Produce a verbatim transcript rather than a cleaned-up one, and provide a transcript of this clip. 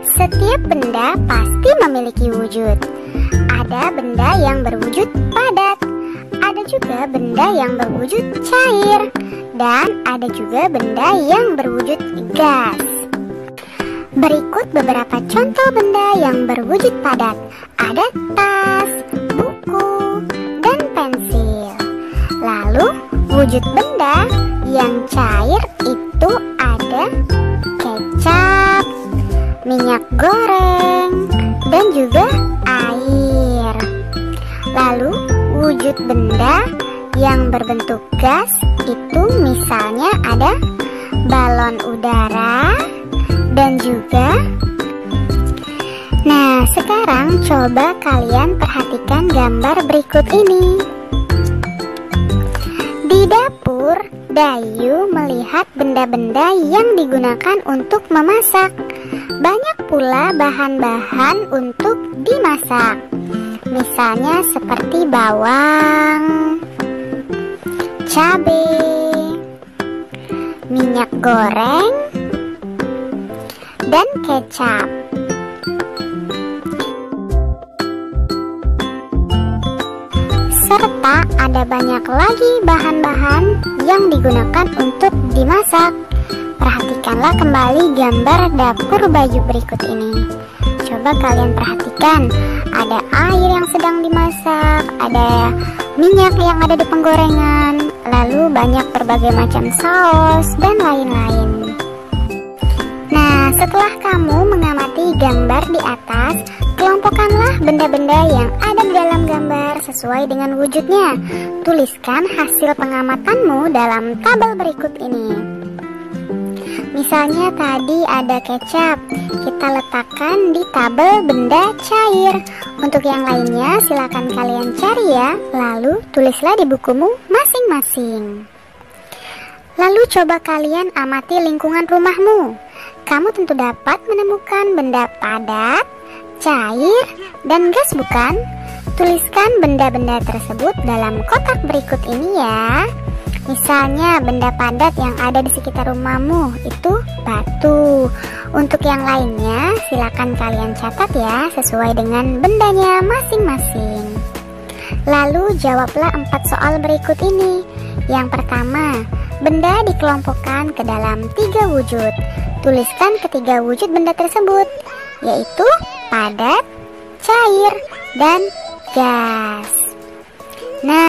Setiap benda pasti memiliki wujud. Ada benda yang berwujud padat, ada juga benda yang berwujud cair, dan ada juga benda yang berwujud gas. Berikut beberapa contoh benda yang berwujud padat. Ada tas, buku, dan pensil. Lalu wujud benda yang cair itu ada kecap, minyak goreng, dan juga air. Lalu wujud benda yang berbentuk gas itu misalnya ada balon udara dan juga. Nah, sekarang coba kalian perhatikan gambar berikut ini. Di dapur, Dayu melihat benda-benda yang digunakan untuk memasak. Banyak pula bahan-bahan untuk dimasak. Misalnya seperti bawang, cabai, minyak goreng, dan kecap. Serta ada banyak lagi bahan-bahan yang digunakan untuk dimasak. Perhatikanlah kembali gambar dapur Bayu berikut ini. Coba kalian perhatikan, ada air yang sedang dimasak, ada minyak yang ada di penggorengan, lalu banyak berbagai macam saus dan lain-lain. Nah, setelah kamu mengamati gambar di atas, kelompokkanlah benda-benda yang ada di dalam gambar sesuai dengan wujudnya. Tuliskan hasil pengamatanmu dalam tabel berikut ini. Misalnya tadi ada kecap, kita letakkan di tabel benda cair. Untuk yang lainnya silakan kalian cari ya, lalu tulislah di bukumu masing-masing. Lalu coba kalian amati lingkungan rumahmu. Kamu tentu dapat menemukan benda padat, cair, dan gas bukan? Tuliskan benda-benda tersebut dalam kotak berikut ini ya. Misalnya benda padat yang ada di sekitar rumahmu itu batu. Untuk yang lainnya silakan kalian catat ya sesuai dengan bendanya masing-masing. Lalu jawablah empat soal berikut ini. Yang pertama, benda dikelompokkan ke dalam tiga wujud. Tuliskan ketiga wujud benda tersebut, yaitu padat, cair, dan gas. Nah,